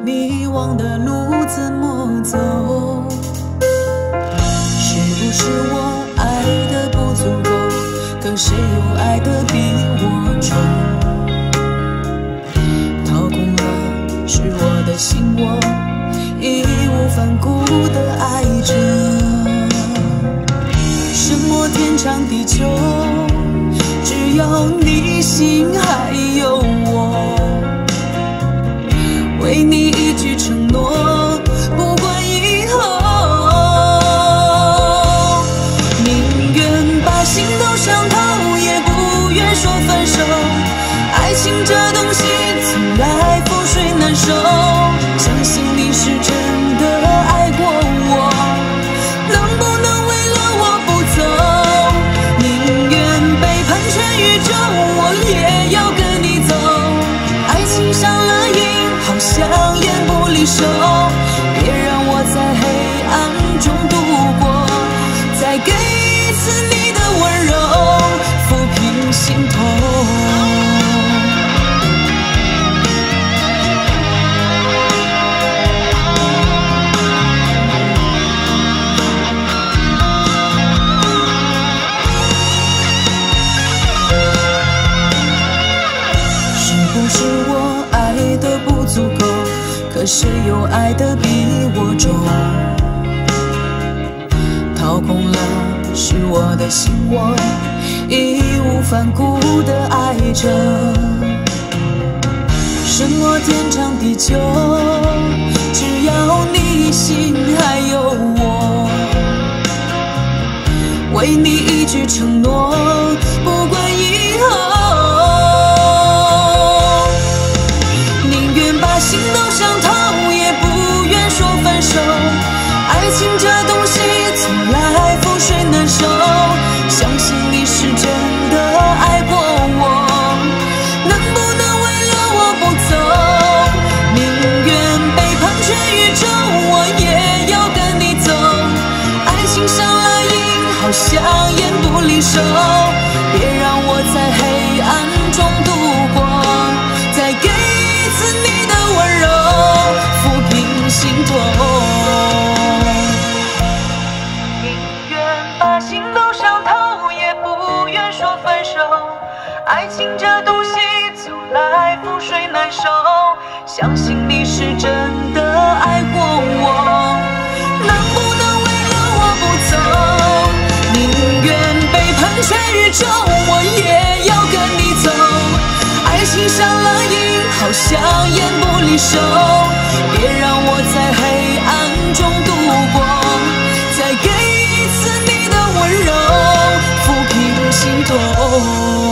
迷惘的路怎么走？是不是我爱的不足够？可谁又爱得比我重？掏空了是我的心，我义无反顾地爱着。什么天长地久，只要你心还有我。为你一句承诺，不管以后，宁愿把心都伤透，也不愿说分手。爱情这东西从来覆水难收，相信你是真的爱过我，能不能为了我不走？宁愿背叛全宇宙，我也要跟你走。爱情上了瘾，好像烟不离手，别让我在黑暗中度过，再给一次你的温柔，抚平心痛。是不是我爱的不足够？可谁又爱得比我重？掏空了是我的心，我义无反顾地爱着。什么天长地久，只要你心还有我。为你一句承诺，不管以后。心都伤透，也不愿说分手。爱情这东西从来覆水难收，相信你是真的爱过我，能不能为了我不走？宁愿背叛全宇宙，我也要跟你走。爱情上了瘾，好像烟不离手，别让我在黑暗中度过，再给一次你的温柔，抚平心痛。宁愿把心都伤透，也不愿说分手。爱情这东西从来覆水难收，相信你是真的爱过我，能不能为了我不走？宁愿背叛全宇宙，我也要跟你走。爱情上了瘾，好像烟不离手，别让我在黑暗中度过，再给一次你的温柔，抚平心痛。